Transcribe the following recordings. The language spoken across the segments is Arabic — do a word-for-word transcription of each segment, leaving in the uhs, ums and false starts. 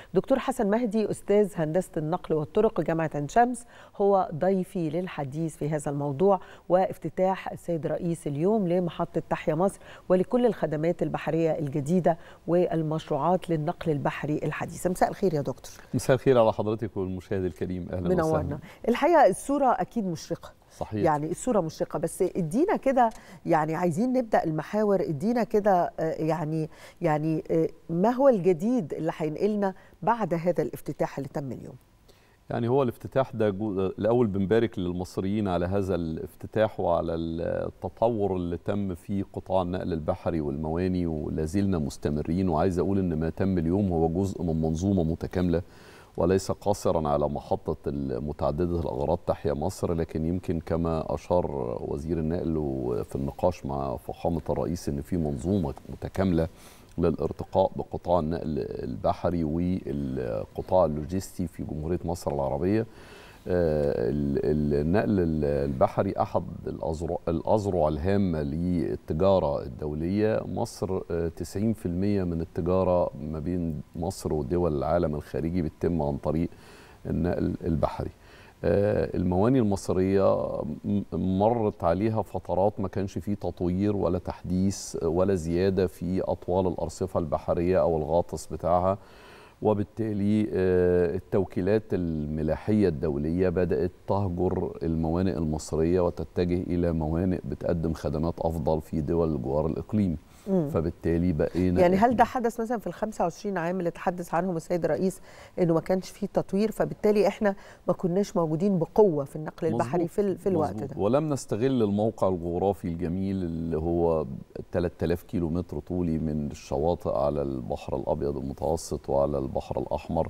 دكتور حسن مهدي أستاذ هندسة النقل والطرق جامعة عين شمس هو ضيفي للحديث في هذا الموضوع وافتتاح السيد رئيس اليوم لمحطة تحيا مصر ولكل الخدمات البحرية الجديدة والمشروعات للنقل البحري الحديث. مساء الخير يا دكتور. مساء الخير على حضرتك والمشاهد الكريم، أهلا وسهلا. منورنا. الحقيقة الصورة أكيد مشرقة، صحيح. يعني الصورة مشرقة، بس ادينا كده، يعني عايزين نبدأ المحاور، ادينا كده يعني يعني ما هو الجديد اللي هينقلنا بعد هذا الافتتاح اللي تم اليوم؟ يعني هو الافتتاح ده الأول بنبارك للمصريين على هذا الافتتاح وعلى التطور اللي تم في قطاع النقل البحري والمواني، ولازلنا مستمرين. وعايز أقول إن ما تم اليوم هو جزء من منظومة متكاملة وليس قاصرا على محطة متعددة الأغراض تحيا مصر، لكن يمكن كما أشار وزير النقل في النقاش مع فخامة الرئيس إن في منظومة متكاملة للارتقاء بقطاع النقل البحري والقطاع اللوجستي في جمهورية مصر العربية. النقل البحري أحد الأذرع الهامة للتجارة الدولية. مصر تسعين بالمئة من التجارة ما بين مصر ودول العالم الخارجي بتتم عن طريق النقل البحري. المواني المصرية مرت عليها فترات ما كانش فيه تطوير ولا تحديث ولا زيادة في أطوال الأرصفة البحرية أو الغاطس بتاعها، وبالتالي التوكيلات الملاحية الدولية بدأت تهجر الموانئ المصرية وتتجه إلى موانئ بتقدم خدمات أفضل في دول الجوار الإقليمي. مم. فبالتالي بقينا يعني هل ده حدث مثلا في ال خمسة وعشرين عام اللي تحدث عنهم السيد الرئيس انه ما كانش فيه تطوير، فبالتالي احنا ما كناش موجودين بقوه في النقل البحري في في الوقت مزبوط. ده، ولم نستغل الموقع الجغرافي الجميل اللي هو ثلاثة آلاف كيلو متر طولي من الشواطئ على البحر الابيض المتوسط وعلى البحر الاحمر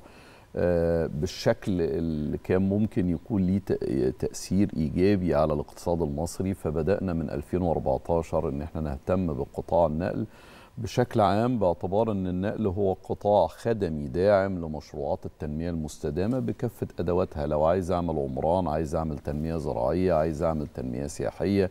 بالشكل اللي كان ممكن يكون ليه تأثير إيجابي على الاقتصاد المصري. فبدأنا من ألفين وأربعتاشر إن احنا نهتم بقطاع النقل بشكل عام، باعتبار أن النقل هو قطاع خدمي داعم لمشروعات التنمية المستدامة بكافة أدواتها. لو عايز أعمل عمران، عايز أعمل تنمية زراعية، عايز أعمل تنمية سياحية،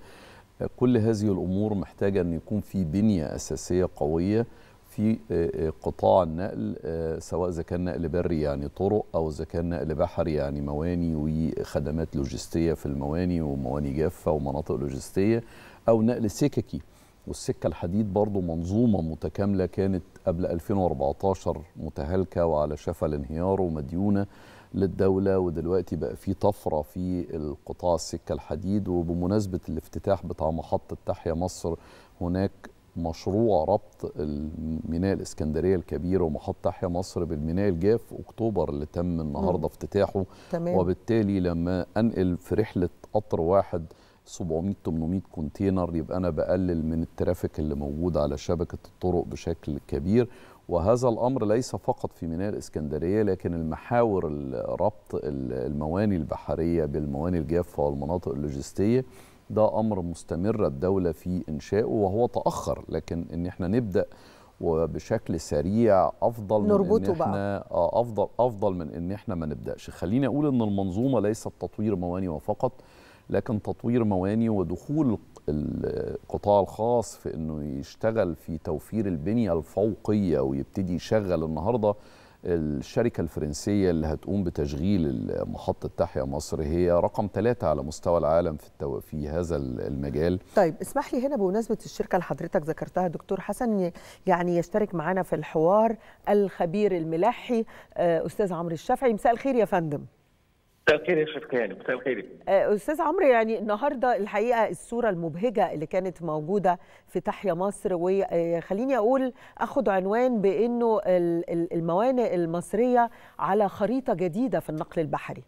كل هذه الأمور محتاجة أن يكون في بنية أساسية قوية في قطاع النقل، سواء إذا كان نقل بري يعني طرق، أو إذا كان نقل بحري يعني مواني وخدمات لوجستية في المواني ومواني جافة ومناطق لوجستية، أو نقل سككي. والسكة الحديد برضو منظومة متكاملة كانت قبل ألفين وأربعتاشر متهالكة وعلى شفا الانهيار ومديونة للدولة، ودلوقتي بقى في طفرة في القطاع السكة الحديد. وبمناسبة الافتتاح بتاع محطة تحيا مصر، هناك مشروع ربط الميناء الإسكندرية الكبير ومحطة تحيا مصر بالميناء الجاف أكتوبر اللي تم النهاردة افتتاحه. تمام. وبالتالي لما أنقل في رحلة قطر واحد سبعمائة ثمانمائة كونتينر، يبقى أنا بقلل من الترافيك اللي موجود على شبكة الطرق بشكل كبير. وهذا الأمر ليس فقط في ميناء الإسكندرية، لكن المحاور ربط المواني البحرية بالمواني الجافة والمناطق اللوجستية ده أمر مستمر الدولة في إنشائه، وهو تأخر، لكن إن احنا نبدأ وبشكل سريع أفضل من إن احنا بقى. أفضل أفضل من إن احنا ما نبدأش. خليني أقول إن المنظومة ليست تطوير مواني وفقط، لكن تطوير مواني ودخول القطاع الخاص في إنه يشتغل في توفير البنية الفوقية ويبتدي يشغل. النهارده الشركة الفرنسية اللي هتقوم بتشغيل محطة تحيا مصر هي رقم ثلاثة على مستوى العالم في التو... في هذا المجال. طيب اسمح لي هنا بمناسبة الشركة اللي حضرتك ذكرتها دكتور حسن، يعني يشترك معنا في الحوار الخبير الملاحي أستاذ عمرو الشافعي. مساء الخير يا فندم. مساء الخير يا شركان. مساء الخير استاذ عمرو. يعني النهارده الحقيقه الصوره المبهجه اللي كانت موجوده في تحيا مصر، وخليني اقول اخد عنوان بانه الموانئ المصريه على خريطه جديده في النقل البحري.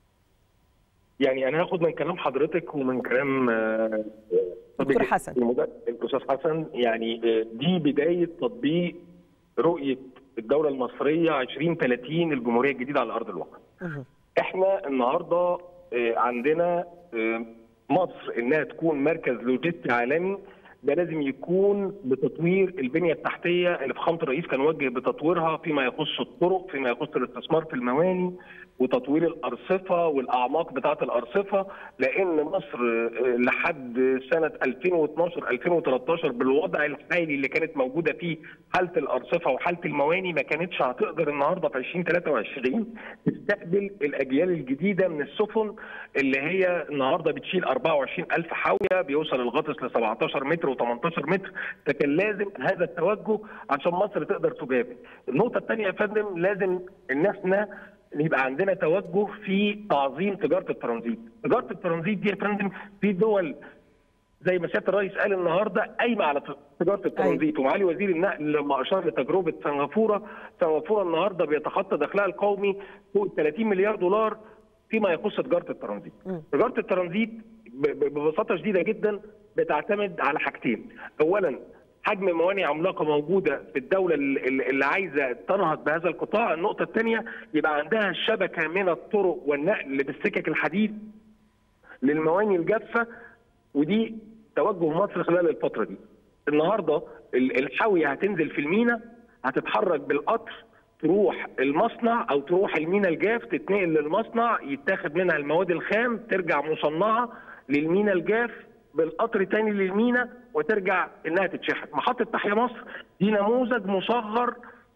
يعني انا هاخد من كلام حضرتك ومن كلام دكتور حسن الاستاذ حسن، يعني دي بدايه تطبيق رؤيه الدوله المصريه عشرين ثلاثين الجمهوريه الجديده على ارض الواقع. أه. احنا النهارده عندنا مصر انها تكون مركز لوجستي عالمي ده لازم يكون بتطوير البنيه التحتيه اللي فخامه الرئيس كان وجه بتطويرها فيما يخص الطرق، فيما يخص الاستثمار في المواني وتطوير الارصفه والاعماق بتاعه الارصفه، لان مصر لحد سنه ألفين واثناشر ألفين وثلاثة عشر بالوضع الحالي اللي كانت موجوده فيه حاله الارصفه وحاله المواني ما كانتش هتقدر النهارده في ألفين وثلاثة وعشرين تستقبل الاجيال الجديده من السفن اللي هي النهارده بتشيل أربعة وعشرين ألف حاويه، بيوصل الغطس ل سبعتاشر متر و18 متر، فكان لازم هذا التوجه عشان مصر تقدر تجابه. النقطه الثانيه يا فندم، لازم ان احنا يبقى عندنا توجه في تعظيم تجاره الترانزيت. تجاره الترانزيت دي يا فندم في دول زي ما سياده الرئيس قال النهارده قايمه على تجاره الترانزيت، ومعالي وزير النقل لما اشار لتجربه سنغافوره، سنغافوره النهارده بيتخطى دخلها القومي فوق ثلاثين مليار دولار فيما يخص تجاره الترانزيت. م. تجاره الترانزيت ببساطه شديده جدا بتعتمد على حاجتين، اولا حجم موانئ عملاقه موجوده في الدوله اللي عايزه تنهض بهذا القطاع، النقطه الثانيه يبقى عندها شبكه من الطرق والنقل بالسكك الحديد للموانئ الجافه، ودي توجه مصر خلال الفتره دي. النهارده الحاويه هتنزل في المينا، هتتحرك بالقطر تروح المصنع او تروح المينا الجاف، تتنقل للمصنع يتاخد منها المواد الخام ترجع مصنعه للمينا الجاف بالقطر تاني للمينا وترجع انها تتشحن. محطه تحيا مصر دي نموذج مصغر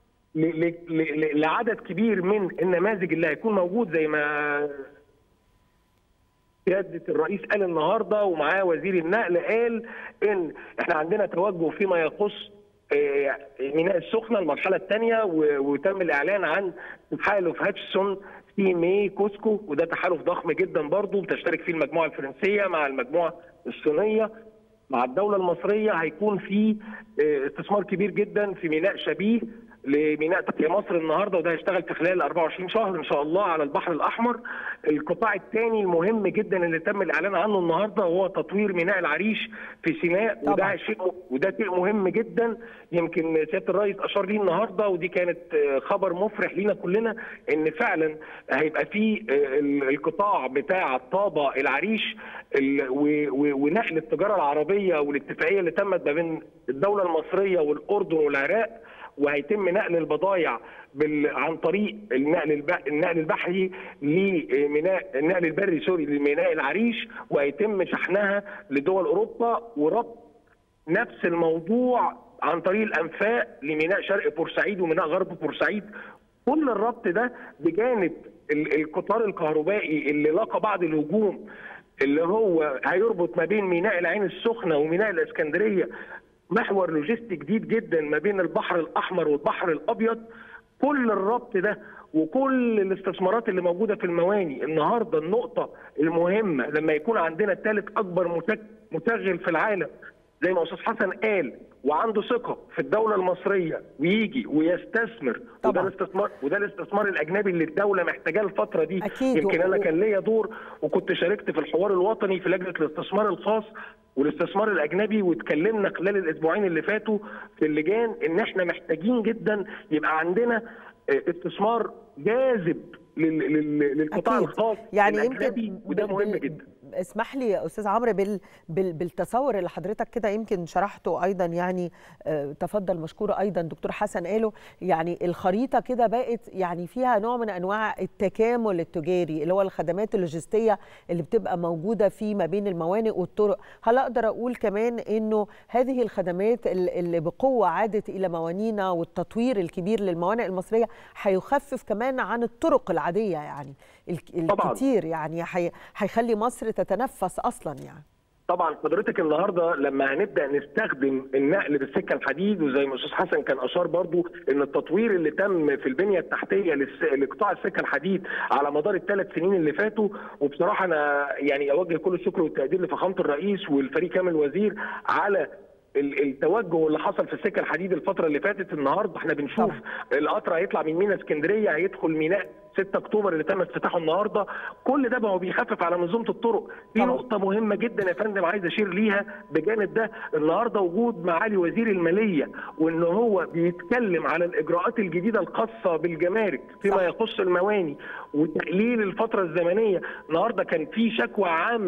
لعدد كبير من النماذج اللي هيكون موجود زي ما سياده الرئيس قال النهارده ومعاه وزير النقل قال ان احنا عندنا توجه فيما يخص ميناء السخنه المرحله الثانيه، وتم الاعلان عن تحالف هاتشسون سي مي كوسكو، وده تحالف ضخم جدا برضه بتشترك فيه المجموعه الفرنسيه مع المجموعه الصينيه مع الدوله المصريه. هيكون في استثمار كبير جدا في ميناء شبيه لميناء تحيا مصر النهارده، وده هيشتغل في خلال أربعة وعشرين شهر ان شاء الله على البحر الاحمر. القطاع الثاني المهم جدا اللي تم الاعلان عنه النهارده هو تطوير ميناء العريش في سيناء، وده شيء وده شيء مهم جدا. يمكن سياده الرئيس اشار ليه النهارده، ودي كانت خبر مفرح لينا كلنا، ان فعلا هيبقى في القطاع بتاع طابه العريش ونقل التجاره العربيه والاتفاقيه اللي تمت ما بين الدوله المصريه والاردن والعراق، وهيتم نقل البضائع بال... عن طريق النقل الب... النقل البحري لميناء النقل البري سوري لميناء العريش، وهيتم شحنها لدول اوروبا، وربط نفس الموضوع عن طريق الانفاق لميناء شرق بورسعيد وميناء غرب بورسعيد. كل الربط ده بجانب القطار الكهربائي اللي لاقى بعض الهجوم اللي هو هيربط ما بين ميناء العين السخنه وميناء الاسكندريه، محور لوجستي جديد جدا ما بين البحر الاحمر والبحر الابيض. كل الربط ده وكل الاستثمارات اللي موجوده في المواني النهارده، النقطه المهمه لما يكون عندنا ثالث اكبر مشغل في العالم زي ما استاذ حسن قال وعنده ثقه في الدوله المصريه ويجي ويستثمر، وده الاستثمار وده الاستثمار الاجنبي اللي الدوله محتاجاه الفتره دي. يمكن انا كان ليا دور وكنت شاركت في الحوار الوطني في لجنه الاستثمار الخاص والاستثمار الاجنبي، واتكلمنا خلال الاسبوعين اللي فاتوا في اللجان ان احنا محتاجين جدا يبقى عندنا استثمار جاذب للقطاع الخاص يعني يمكن، وده مهم جدا. اسمح لي يا استاذ عمرو بال بالتصور اللي حضرتك كده يمكن شرحته ايضا، يعني تفضل مشكور ايضا دكتور حسن قاله، يعني الخريطه كده بقت يعني فيها نوع من انواع التكامل التجاري اللي هو الخدمات اللوجستيه اللي بتبقى موجوده في ما بين الموانئ والطرق. هل اقدر اقول كمان انه هذه الخدمات اللي بقوه عادت الى موانينا والتطوير الكبير للموانئ المصريه هيخفف كمان عن الطرق العاديه، يعني الكتير يعني هيخلي مصر تتنفس اصلا يعني. طبعا حضرتك النهارده لما هنبدا نستخدم النقل بالسكه الحديد، وزي ما استاذ حسن كان اشار برضو ان التطوير اللي تم في البنيه التحتيه لقطاع السكه الحديد على مدار الثلاث سنين اللي فاتوا، وبصراحه انا يعني اوجه كل الشكر والتقدير لفخامه الرئيس والفريق كامل الوزير على التوجه اللي حصل في السكه الحديد الفتره اللي فاتت. النهارده احنا بنشوف طبعا القطر هيطلع من ميناء اسكندريه هيدخل ميناء ستة اكتوبر اللي تم افتتاحه النهارده. كل ده بقى بيخفف على منظومه الطرق. في نقطه مهمه جدا يا فندم عايز اشير ليها بجانب ده، النهارده وجود معالي وزير الماليه وان هو بيتكلم على الاجراءات الجديده الخاصه بالجمارك فيما يخص المواني وتقليل الفتره الزمنيه. النهارده كان في شكوى عامه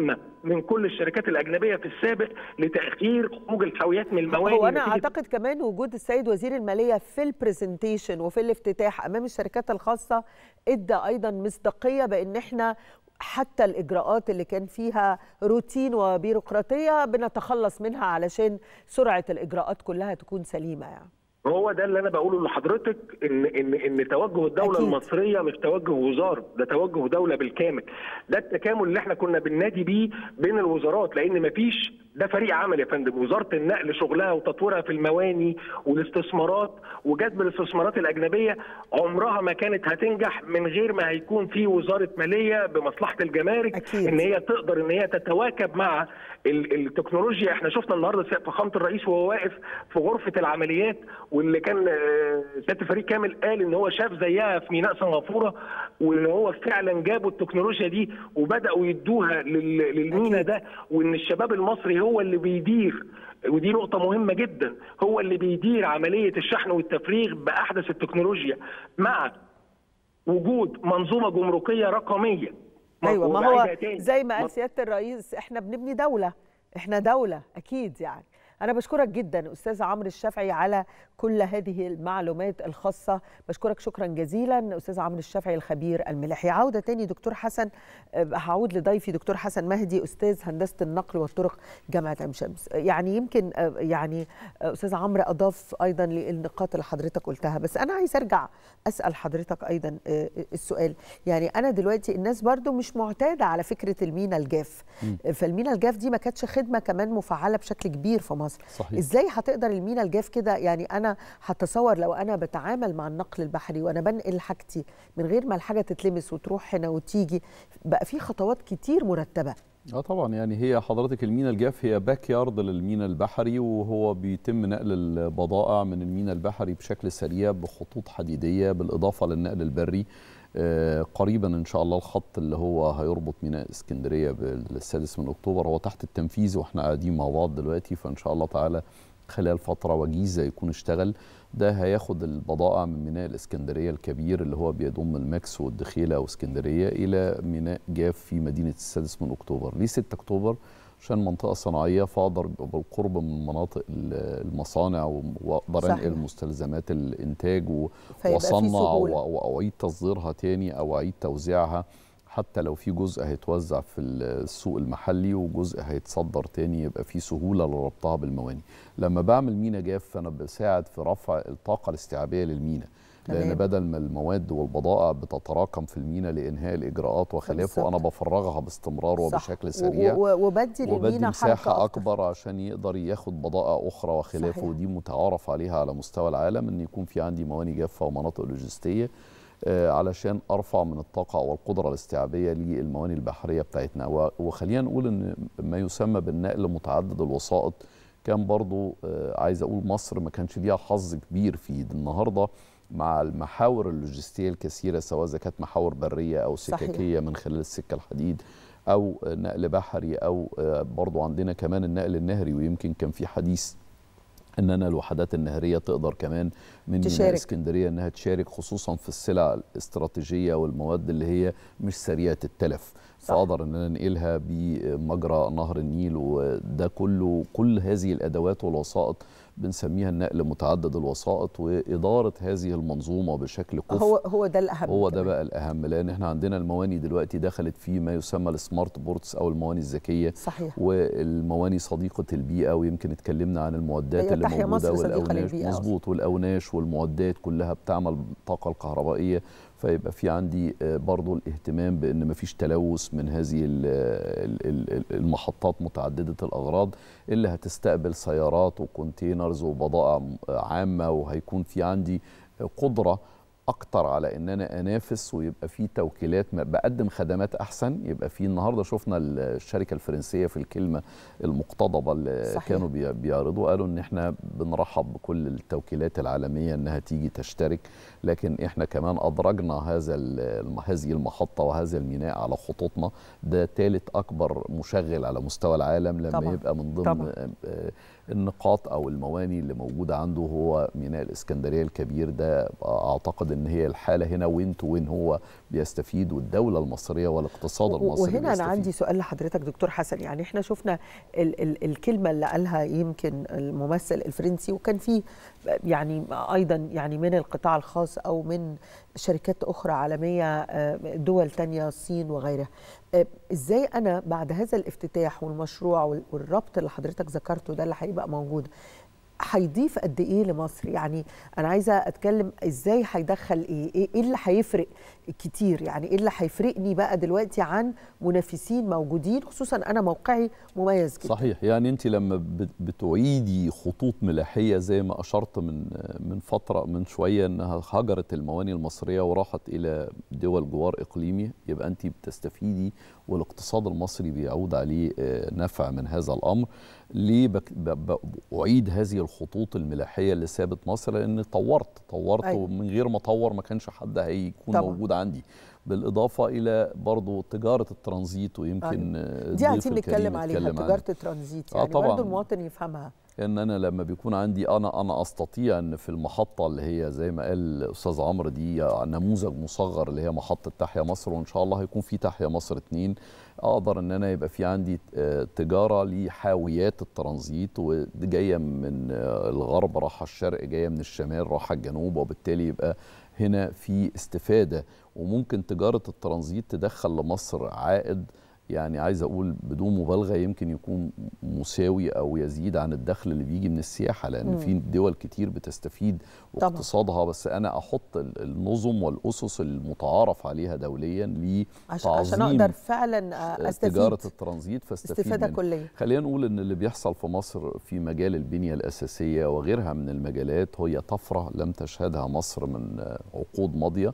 من كل الشركات الاجنبيه في السابق لتاخير خروج الحاويات من المواني. هو انا اعتقد كمان وجود السيد وزير الماليه في البرزنتيشن وفي الافتتاح امام الشركات الخاصه ادى ايضا مصداقيه بان احنا حتى الاجراءات اللي كان فيها روتين وبيروقراطيه بنتخلص منها علشان سرعه الاجراءات كلها تكون سليمه. يعني هو ده اللي انا بقوله لحضرتك، ان ان ان توجه الدوله أكيد. المصريه مش توجه وزاره، ده توجه دوله بالكامل. ده التكامل اللي احنا كنا بننادي بيه بين الوزارات، لان مفيش، ده فريق عمل يا فندم. وزاره النقل شغلها وتطويرها في المواني والاستثمارات وجذب الاستثمارات الاجنبيه عمرها ما كانت هتنجح من غير ما هيكون في وزاره ماليه بمصلحه الجمارك أكيد. ان هي تقدر ان هي تتواكب مع التكنولوجيا. احنا شفنا النهارده فخامه الرئيس وهو واقف في غرفه العمليات، واللي كان سياده فريق كامل قال ان هو شاف زيها في ميناء سنغافوره، وان هو فعلا جابوا التكنولوجيا دي وبداوا يدوها للميناء ده، وان الشباب المصري هو اللي بيدير، ودي نقطه مهمه جدا، هو اللي بيدير عمليه الشحن والتفريغ باحدث التكنولوجيا مع وجود منظومه جمركيه رقميه. ايوه، ما هو زي ما قال سياده الرئيس احنا بنبني دوله، احنا دوله اكيد. يعني أنا بشكرك جدا أستاذ عمرو الشافعي على كل هذه المعلومات الخاصة، بشكرك شكرا جزيلا أستاذ عمرو الشافعي الخبير الملاحي. عودة تاني دكتور حسن، هعود لضيفي دكتور حسن مهدي أستاذ هندسة النقل والطرق جامعة عين شمس. يعني يمكن يعني أستاذ عمرو أضاف أيضا للنقاط اللي حضرتك قلتها، بس أنا عايز أرجع أسأل حضرتك أيضا السؤال. يعني أنا دلوقتي الناس برضو مش معتادة على فكرة المينا الجاف، فالمينا الجاف دي ما كانتش خدمة كمان مفعلة بشكل كبير في مصر. صحيح. ازاي هتقدر المينا الجاف كده؟ يعني انا هتصور لو انا بتعامل مع النقل البحري وانا بنقل حاجتي من غير ما الحاجه تتلمس وتروح هنا وتيجي، بقى في خطوات كتير مرتبه. اه طبعا، يعني هي حضرتك المينا الجاف هي باك يارد للمينا البحري، وهو بيتم نقل البضائع من المينا البحري بشكل سريع بخطوط حديديه بالاضافه للنقل البري. آه قريبا ان شاء الله الخط اللي هو هيربط ميناء اسكندريه بالسادس من اكتوبر هو تحت التنفيذ، واحنا قاعدين مع بعض دلوقتي، فان شاء الله تعالى خلال فتره وجيزه يكون اشتغل. ده هياخد البضائع من ميناء الاسكندريه الكبير اللي هو بيضم الماكس والدخيله واسكندريه الى ميناء جاف في مدينه السادس من اكتوبر. ليه ستة اكتوبر؟ عشان منطقه صناعيه، فاقدر بالقرب من مناطق المصانع واقدر انقل مستلزمات الانتاج واصنع واعيد تصديرها تاني او اعيد توزيعها، حتى لو في جزء هيتوزع في السوق المحلي وجزء هيتصدر تاني، يبقى في سهوله لربطها بالمواني. لما بعمل مينا جاف فانا بساعد في رفع الطاقه الاستيعابيه للمينا، لان بدل ما المواد والبضائع بتتراكم في المينا لانهاء الاجراءات وخلافه، انا بفرغها باستمرار وبشكل سريع، وبدي للمينا مساحه اكبر عشان يقدر ياخد بضائع اخرى وخلافه. صحيح. ودي متعارف عليها على مستوى العالم، ان يكون في عندي مواني جافه ومناطق لوجستيه آه علشان ارفع من الطاقه او القدره الاستيعابيه للمواني البحريه بتاعتنا. وخلينا نقول ان ما يسمى بالنقل متعدد الوسائط كان برضو آه عايز اقول مصر ما كانش ليها حظ كبير فيه. النهارده مع المحاور اللوجستيه الكثيره، سواء اذا كانت محاور بريه او سككيه من خلال السكه الحديد او نقل بحري، او برضو عندنا كمان النقل النهري، ويمكن كان في حديث ان انا الوحدات النهريه تقدر كمان من ميناء اسكندريه انها تشارك، خصوصا في السلع الاستراتيجيه والمواد اللي هي مش سريعه التلف، فاقدر ان انا انقلها بمجرى نهر النيل. وده كله، كل هذه الادوات والوسائط بنسميها النقل متعدد الوسائط، واداره هذه المنظومه بشكل كفء هو هو ده الاهم. هو ده بقى الاهم، لان احنا عندنا المواني دلوقتي دخلت في ما يسمى السمارت بورتس او المواني الذكيه. صحيح. والمواني صديقه البيئه، ويمكن اتكلمنا عن المعدات اللي موجوده والاوناش. مظبوط، والاوناش والمعدات كلها بتعمل بالطاقه الكهربائيه، فيبقى في عندي برضو الاهتمام بان مفيش تلوث من هذه المحطات متعدده الاغراض اللي هتستقبل سيارات وكونتينرز وبضائع عامه، وهيكون في عندي قدره اكتر على ان انا انافس، ويبقى في توكيلات بقدم خدمات احسن. يبقى في النهارده شفنا الشركه الفرنسيه في الكلمه المقتضبه اللي صحيح. كانوا بيعرضوا، قالوا ان احنا بنرحب بكل التوكيلات العالميه انها تيجي تشترك، لكن احنا كمان ادرجنا هذا هذه المحطه وهذا الميناء على خطوطنا. ده ثالث اكبر مشغل على مستوى العالم لما طبعا. يبقى من ضمن طبعا. النقاط او المواني اللي موجوده عنده هو ميناء الاسكندريه الكبير ده. اعتقد ان هي الحاله هنا وين تو وين، هو بيستفيد والدوله المصريه والاقتصاد المصري وهنا انا عندي سؤال لحضرتك دكتور حسن. يعني احنا شفنا ال ال الكلمه اللي قالها يمكن الممثل الفرنسي، وكان في يعني ايضا يعني من القطاع الخاص او من شركات اخرى عالميه، دول تانية، الصين وغيرها. ازاي انا بعد هذا الافتتاح والمشروع والربط اللي حضرتك ذكرته ده اللي هيبقى موجود هيضيف قد ايه لمصر؟ يعني انا عايزه اتكلم ازاي هيدخل ايه ايه اللي هيفرق كتير، يعني ايه اللي هيفرقني بقى دلوقتي عن منافسين موجودين، خصوصا انا موقعي مميز جدا. صحيح. يعني انت لما بتعيدي خطوط ملاحيه زي ما اشرت من من فتره من شويه انها هجرت المواني المصريه وراحت الى دول جوار اقليمي، يبقى انت بتستفيدي والاقتصاد المصري بيعود عليه نفع من هذا الامر. ليه أعيد هذه الخطوط الملاحية اللي سابت مصر؟ لأن طورت طورت أيوة. ومن غير ما أطور ما كانش حد هيكون طبعا موجود عندي. بالإضافة إلى برضو تجارة الترانزيت، ويمكن أيوة. دي عايزين نتكلم عليها، تجارة الترانزيت يعني آه برضو المواطن يفهمها. ان انا لما بيكون عندي انا انا استطيع ان في المحطه اللي هي زي ما قال الاستاذ عمرو دي نموذج مصغر اللي هي محطه تحيا مصر، وان شاء الله هيكون في تحيا مصر اتنين، اقدر ان انا يبقى في عندي تجاره لحاويات الترانزيت، ودي جايه من الغرب راحه الشرق، جايه من الشمال راحه الجنوب، وبالتالي يبقى هنا في استفاده. وممكن تجاره الترانزيت تدخل لمصر عائد، يعني عايز اقول بدون مبالغه يمكن يكون مساوي او يزيد عن الدخل اللي بيجي من السياحه، لان مم. في دول كتير بتستفيد واقتصادها. بس انا احط النظم والاسس المتعارف عليها دوليا لتعظيم عشان اقدر فعلا استفيد تجاره الترانزيت فاستفيد استفاده كليه. خلينا نقول ان اللي بيحصل في مصر في مجال البنيه الاساسيه وغيرها من المجالات هي طفره لم تشهدها مصر من عقود ماضيه.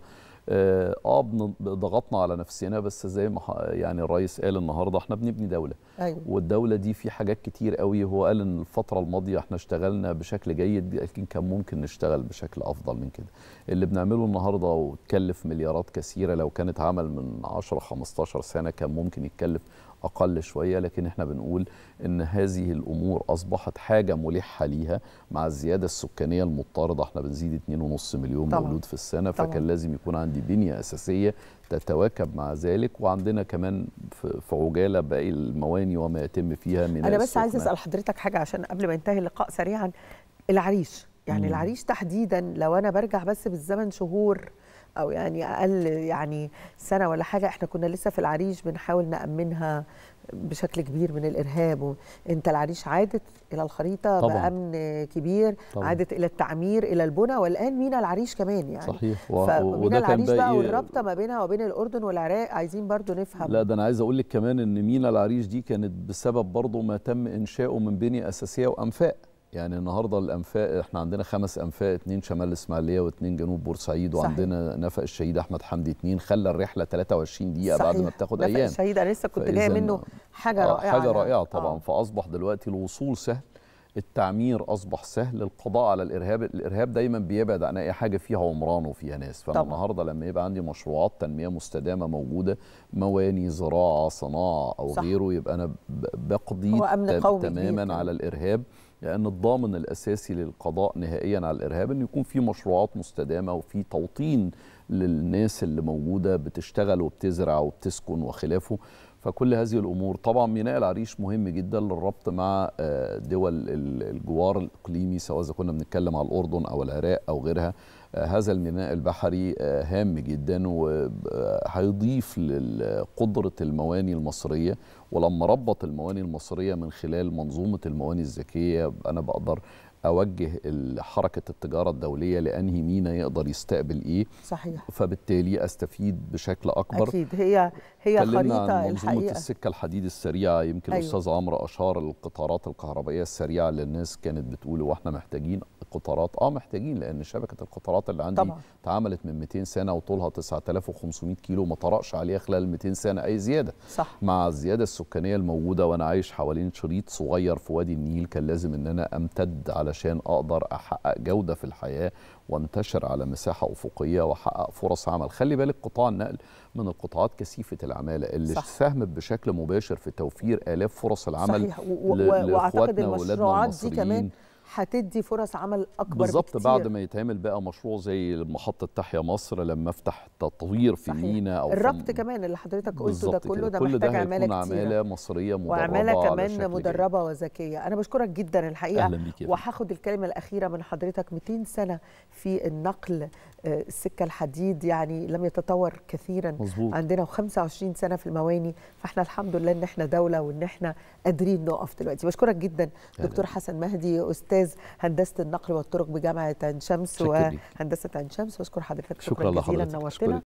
اه ضغطنا على نفسنا، بس زي ما يعني الرئيس قال النهارده احنا بنبني دوله. أيوة. والدوله دي في حاجات كتير قوي، هو قال ان الفتره الماضيه احنا اشتغلنا بشكل جيد، لكن كان ممكن نشتغل بشكل افضل من كده. اللي بنعمله النهارده وتكلف مليارات كثيره، لو كانت عمل من عشرة خمستاشر سنه كان ممكن يتكلف أقل شوية، لكن احنا بنقول إن هذه الأمور أصبحت حاجة ملحة ليها مع الزيادة السكانية المضطردة. احنا بنزيد اتنين ونص مليون طبعا. مولود في السنة، فكان طبعا. لازم يكون عندي بنية أساسية تتواكب مع ذلك، وعندنا كمان في عجالة باقي المواني وما يتم فيها من أنا بس عايز أسأل حضرتك حاجة عشان قبل ما ينتهي اللقاء سريعا. العريش يعني مم. العريش تحديدا لو أنا برجع بس بالزمن شهور أو يعني أقل يعني سنة ولا حاجة، احنا كنا لسه في العريش بنحاول نأمنها بشكل كبير من الإرهاب. وانت العريش عادت إلى الخريطة طبعًا. بأمن كبير طبعًا. عادت إلى التعمير إلى البنى، والآن مينا العريش كمان يعني صحيح. و... فمينا العريش بقى والرابطة ما بينها وبين الأردن والعراق عايزين برضو نفهم. لا ده أنا عايز أقول لك كمان إن مينا العريش دي كانت بسبب برضو ما تم إنشاؤه من بنية أساسية وأنفاق. يعني النهارده الانفاق احنا عندنا خمس انفاق، اتنين شمال الاسماعيليه واتنين جنوب بورسعيد، وعندنا نفق الشهيد احمد حمدي اتنين، خلى الرحله تلاتة وعشرين دقيقه صحيح. بعد ما بتاخد ايام. نفق الشهيد انا لسه كنت جايه منه حاجه رائعه حاجه رائعه طبعا. آه. فاصبح دلوقتي الوصول سهل، التعمير اصبح سهل، القضاء على الارهاب، الارهاب دايما بيبعد عن اي حاجه فيها عمران وفيها ناس. فانا النهارده لما يبقى عندي مشروعات تنميه مستدامه موجوده، مواني زراعه صناعه او صح. غيره، يبقى انا بقضي تماما على الارهاب، لأن الضامن الأساسي للقضاء نهائيا على الإرهاب أن يكون في مشروعات مستدامة وفي توطين للناس اللي موجودة بتشتغل وبتزرع وبتسكن وخلافه. فكل هذه الأمور طبعا ميناء العريش مهم جدا للربط مع دول الجوار الإقليمي، سواء إذا كنا بنتكلم على الأردن أو العراق أو غيرها. هذا الميناء البحري هام جدا وهيضيف لقدرة المواني المصرية. ولما ربط المواني المصرية من خلال منظومة المواني الذكية، أنا بقدر أوجه حركة التجارة الدولية لأنهي مينا يقدر يستقبل إيه. صحيح. فبالتالي أستفيد بشكل أكبر. أكيد. هي هي خريطة عن منظومة السكة الحديد السريعة. يمكن أيوة. الأستاذ عمرو أشار القطارات الكهربائية السريعة اللي الناس كانت بتقول واحنا محتاجين قطارات. اه محتاجين، لأن شبكة القطارات اللي عندي طبعا. اتعملت من مئتين سنة وطولها تسعة آلاف وخمسمائة كيلو، ما طرقش عليها خلال مئتين سنة أي زيادة. صح. مع الزيادة السكانية الموجودة وأنا عايش حوالين شريط صغير في وادي النيل، كان لازم إن أنا أمتد علشان أقدر أحقق جودة في الحياة وانتشر على مساحه افقيه وحقق فرص عمل. خلي بالك قطاع النقل من القطاعات كثيفه العماله اللي صح. ساهمت بشكل مباشر في توفير آلاف فرص العمل. صحيح. واعتقد المشروعات دي كمان هتدي فرص عمل اكبر بالظبط بكتير. بعد ما يتعمل بقى مشروع زي محطه تحيا مصر لما افتح تطوير في مينا او الربط في كمان اللي حضرتك قلته ده كله ده كل محتاج ده عماله كتير، عماله مصريه مدربه وعماله كمان مدربه وذكيه. انا بشكرك جدا الحقيقه، وهاخد الكلمه الاخيره من حضرتك. مئتين سنه في النقل، السكه الحديد يعني لم يتطور كثيرا مزبوط. عندنا، وخمسة وعشرين سنه في المواني، فاحنا الحمد لله ان احنا دوله وان احنا قادرين نقف دلوقتي. بشكرك جدا دكتور حسن مهدي، استاذ هندسه النقل والطرق بجامعه عين شمس وهندسه عين شمس. بشكر حضرتك، شكرا, شكرا جزيلا، نورتنا.